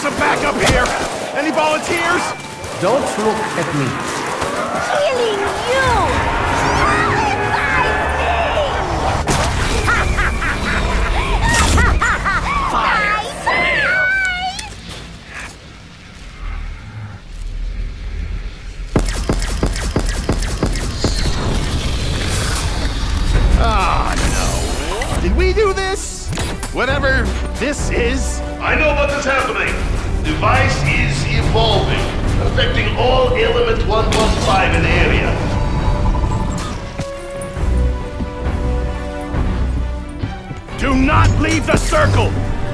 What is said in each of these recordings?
some backup here. Any volunteers? Don't look at me. Killing you! Ah, no. Did we do this? Whatever this is. I know what is happening. Device is evolving, affecting all element 115 in the area. Do not leave the circle!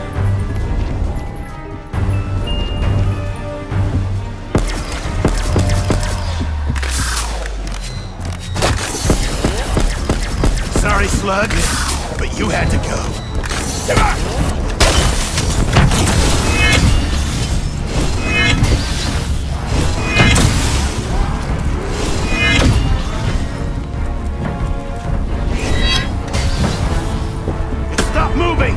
Sorry, Slug, but you had to go. Come on! Stop moving!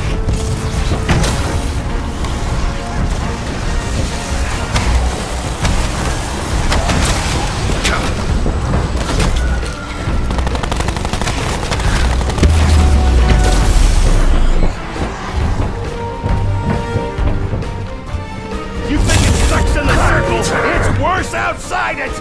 You think it sucks in the circle? It's worse outside it!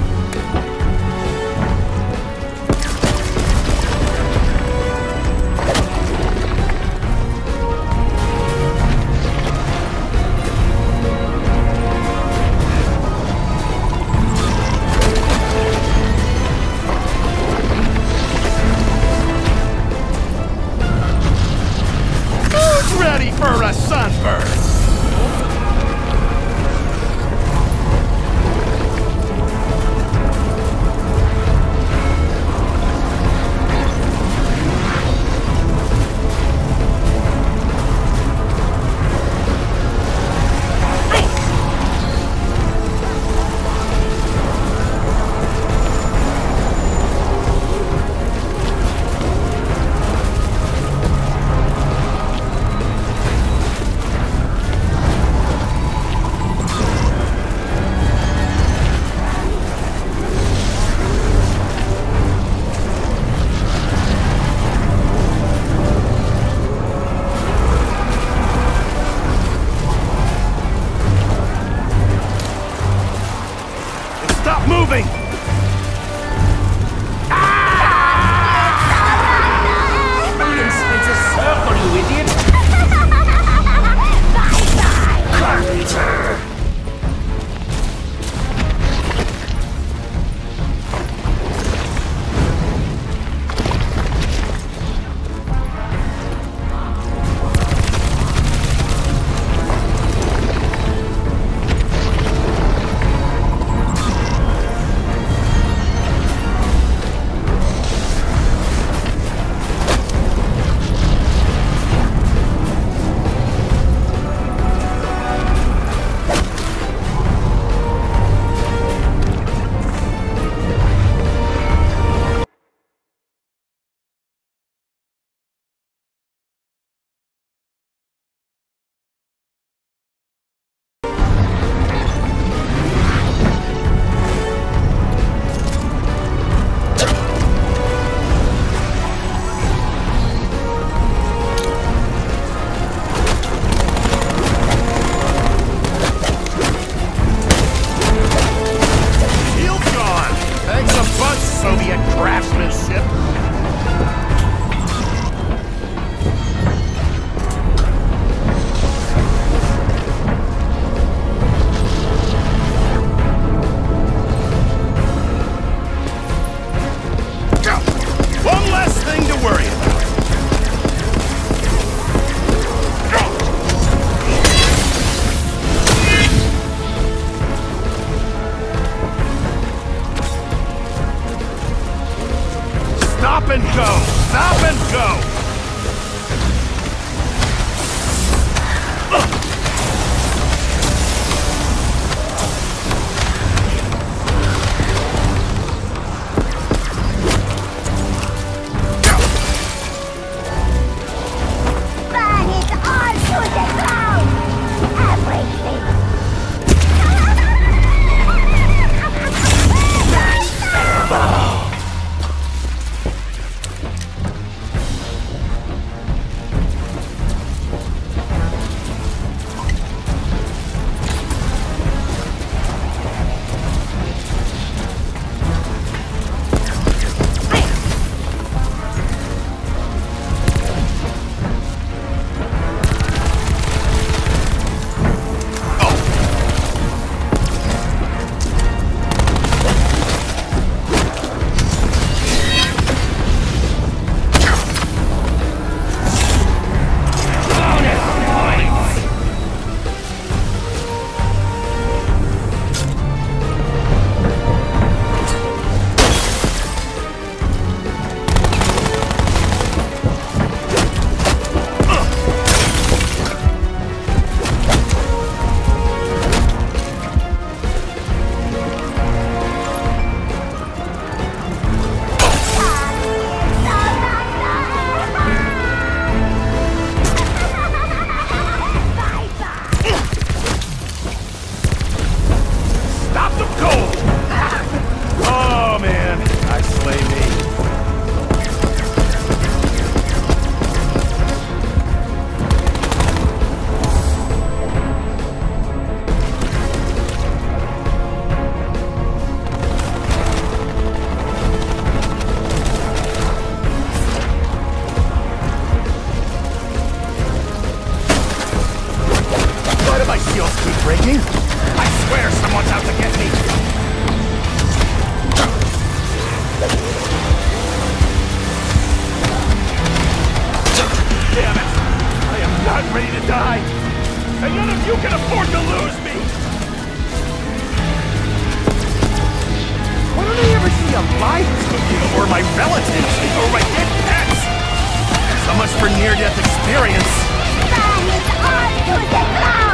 Who's ready for a sunburn? Stop moving! It's a circle, you idiot! Bye-bye! Soviet craftsmanship. One less thing to worry about. Stop and go! Stop and go! Burn it all to the ground! Everything! You can afford to lose me! Why don't I ever see a live cookie or my relatives or my dead pets? So much for near-death experience. Man is all to the ground!